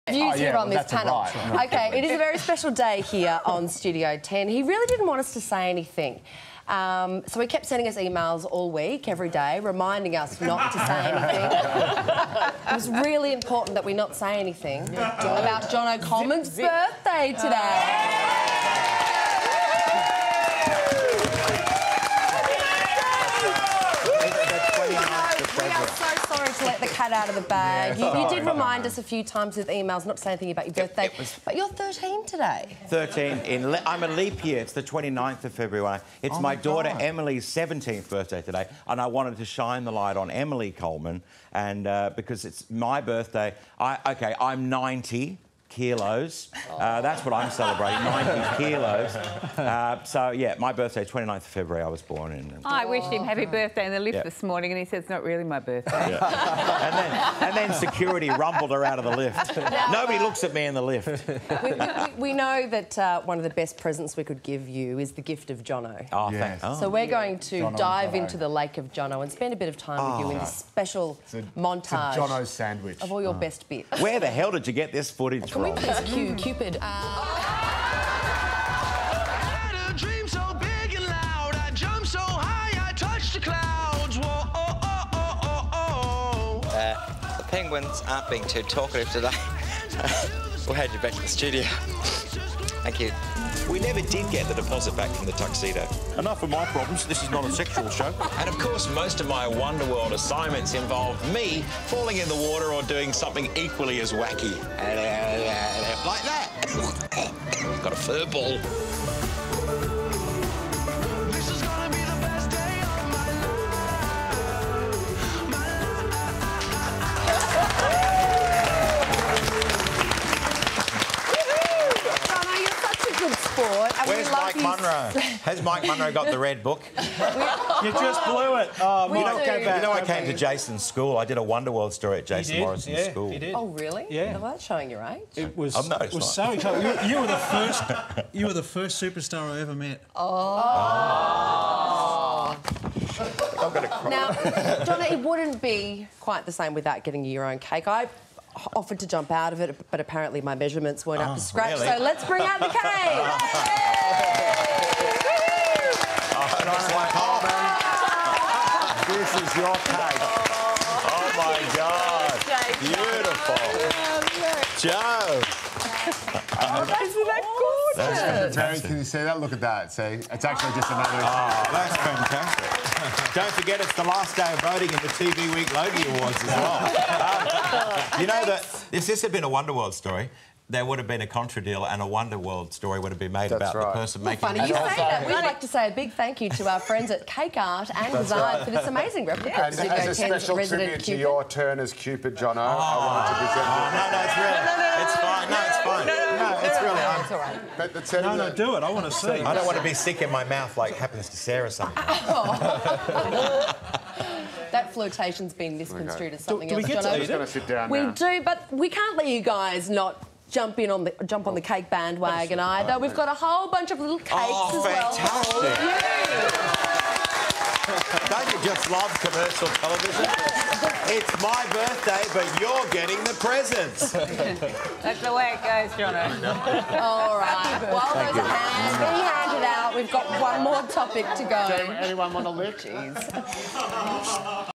views here on this that's a panel. right. Okay, it is a very special day here on Studio 10. He really didn't want us to say anything. So he kept sending us emails all week, every day, reminding us not to say anything. It was really important that we not say anything about Jono Coleman's birthday today. We are so sorry to let the cat out of the bag. You did remind us a few times with emails not to say anything about your birthday, but you're 13 today. 13. I'm a leap year. It's the 29th of February. It's my daughter Emily's 17th birthday today, and I wanted to shine the light on Emily Coleman, and because it's my birthday. I'm 90 kilos. That's what I'm celebrating, 90 kilos. So, yeah, my birthday, 29th of February, I was born in. I wished him happy birthday in the lift this morning, and he said it's not really my birthday. And then security rumbled her out of the lift. Nobody looks at me in the lift. We know that one of the best presents we could give you is the gift of Jono. Oh, thanks. So we're going to dive into the lake of Jono and spend a bit of time with you in this special montage. It's a Jono sandwich. Of all your best bits. Where the hell did you get this footage from? Can we please cue Cupid? The penguins aren't being too talkative today. We'll head you back to the studio. Thank you. We never did get the deposit back from the tuxedo. Enough of my problems. This is not a sexual show. And of course, most of my Wonderworld assignments involve me falling in the water or doing something equally as wacky. Like that. Got a fur ball. Where's Mike Munro? Has Mike Munro got the red book? You just blew it. Oh, I came to Jason's school. I did a Wonderworld story at Jason Morrison's school. He did. Oh, really? Yeah. Well, that's showing your age. It was, I'm not, it was so incredible. You were the first. You were the first superstar I ever met. Oh. I'm going to cry. Now, Jono, it wouldn't be quite the same without getting you your own cake. I offered to jump out of it, but apparently my measurements weren't up to scratch, really? so let's bring out the cake! This is your cake. Oh, my God. Beautiful. Joe. Isn't that gorgeous? Terry, can you see that? Look at that. See, it's actually just another... Oh, that's fantastic. Don't forget, it's the last day of voting in the TV Week Logie Awards as well. You know that if this had been a Wonderworld story, there would have been a contra deal and a Wonderworld story would have been made about the person making Funny you say that. We'd like to say a big thank you to our friends at Cake Art and Design for this amazing replica of Studio 10's special resident tribute to Cupid. your turn as Cupid, Jono, I wanted to present it's fine. No, it's fine. No, it's really... It's all right. No, do it. I want to see. I don't want to be sick in my mouth like happens to Sarah sometimes. That flirtation's been misconstrued as something else. Do we get Jono. to eat it? Sit down We now. do, but we can't let you guys not jump on the cake bandwagon either. We've got a whole bunch of little cakes as well. Fantastic. Don't you just love commercial television? It's my birthday, but you're getting the presents. That's the way it goes, Jono. All right. While those are being handed out, we've got one more topic to go. Anyone want a lick? Jeez.